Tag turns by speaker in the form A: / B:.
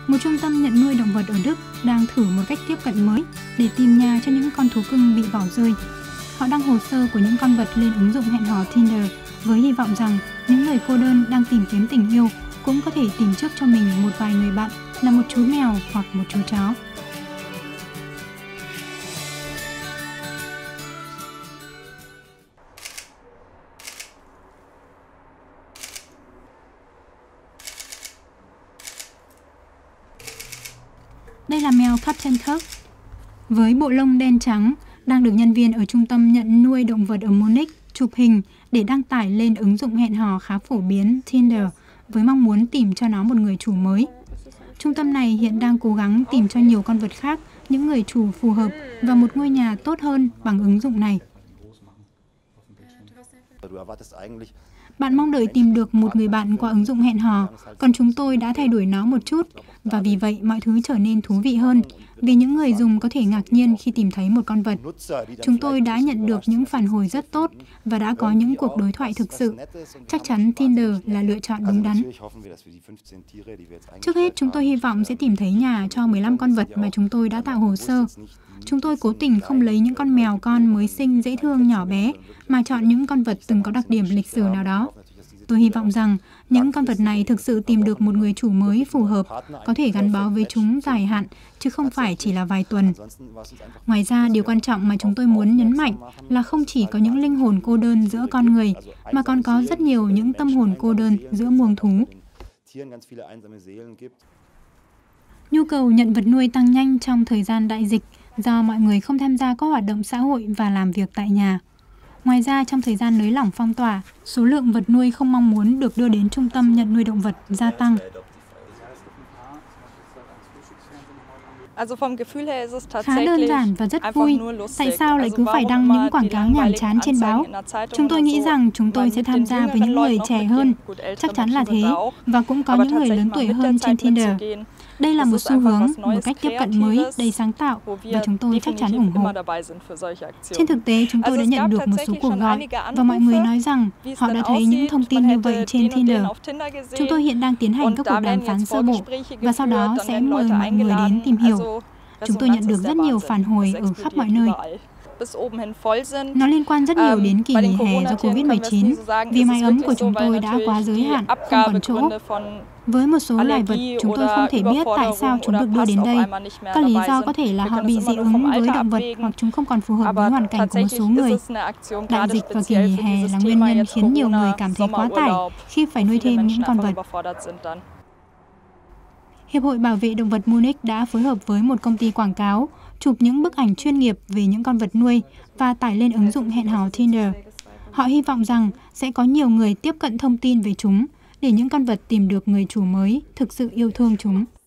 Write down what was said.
A: Một trung tâm nhận nuôi động vật ở Đức đang thử một cách tiếp cận mới để tìm nhà cho những con thú cưng bị bỏ rơi. Họ đăng hồ sơ của những con vật lên ứng dụng hẹn hò Tinder với hy vọng rằng những người cô đơn đang tìm kiếm tình yêu cũng có thể tìm trước cho mình một vài người bạn là một chú mèo hoặc một chú chó. Đây là mèo Captain Kirk với bộ lông đen trắng, đang được nhân viên ở trung tâm nhận nuôi động vật ở Munich chụp hình để đăng tải lên ứng dụng hẹn hò khá phổ biến Tinder với mong muốn tìm cho nó một người chủ mới. Trung tâm này hiện đang cố gắng tìm cho nhiều con vật khác những người chủ phù hợp và một ngôi nhà tốt hơn bằng ứng dụng này. Bạn mong đợi tìm được một người bạn qua ứng dụng hẹn hò, còn chúng tôi đã thay đổi nó một chút và vì vậy mọi thứ trở nên thú vị hơn, vì những người dùng có thể ngạc nhiên khi tìm thấy một con vật. Chúng tôi đã nhận được những phản hồi rất tốt và đã có những cuộc đối thoại thực sự. Chắc chắn Tinder là lựa chọn đúng đắn. Trước hết, chúng tôi hy vọng sẽ tìm thấy nhà cho 15 con vật mà chúng tôi đã tạo hồ sơ. Chúng tôi cố tình không lấy những con mèo con mới sinh dễ thương nhỏ bé, mà chọn những con vật từng có đặc điểm lịch sử nào đó. Tôi hy vọng rằng những con vật này thực sự tìm được một người chủ mới phù hợp, có thể gắn bó với chúng dài hạn, chứ không phải chỉ là vài tuần. Ngoài ra, điều quan trọng mà chúng tôi muốn nhấn mạnh là không chỉ có những linh hồn cô đơn giữa con người, mà còn có rất nhiều những tâm hồn cô đơn giữa muông thú. Nhu cầu nhận vật nuôi tăng nhanh trong thời gian đại dịch do mọi người không tham gia các hoạt động xã hội và làm việc tại nhà. Ngoài ra, trong thời gian nới lỏng phong tỏa, số lượng vật nuôi không mong muốn được đưa đến trung tâm nhận nuôi động vật gia tăng. Khá đơn giản và rất vui. Tại sao lại cứ phải đăng những quảng cáo nhàm chán trên báo? Chúng tôi nghĩ rằng chúng tôi sẽ tham gia với những người trẻ hơn. Chắc chắn là thế. Và cũng có những người lớn tuổi hơn trên Tinder. Đây là một xu hướng, một cách tiếp cận mới, đầy sáng tạo và chúng tôi chắc chắn ủng hộ. Trên thực tế, chúng tôi đã nhận được một số cuộc gọi và mọi người nói rằng họ đã thấy những thông tin như vậy trên Tinder. Chúng tôi hiện đang tiến hành các cuộc đàm phán sơ bộ và sau đó sẽ mời mọi người đến tìm hiểu. Chúng tôi nhận được rất nhiều phản hồi ở khắp mọi nơi. Nó liên quan rất nhiều đến kỳ nghỉ hè do Covid-19, vì mái ấm của chúng tôi đã quá giới hạn, không còn chỗ. Với một số loài vật, chúng tôi không thể biết tại sao chúng được đưa đến đây. Các lý do có thể là họ bị dị ứng với động vật hoặc chúng không còn phù hợp với hoàn cảnh của một số người. Đại dịch và kỳ nghỉ hè là nguyên nhân khiến nhiều người cảm thấy quá tải khi phải nuôi thêm những con vật. Hiệp hội Bảo vệ Động vật Munich đã phối hợp với một công ty quảng cáo, chụp những bức ảnh chuyên nghiệp về những con vật nuôi và tải lên ứng dụng hẹn hò Tinder. Họ hy vọng rằng sẽ có nhiều người tiếp cận thông tin về chúng để những con vật tìm được người chủ mới thực sự yêu thương chúng.